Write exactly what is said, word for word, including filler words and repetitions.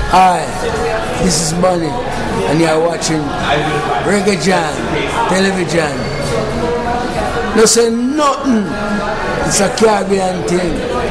Hi, this is Bunny, and you're watching Reggae John television. No say nothing. It's a Caribbean thing.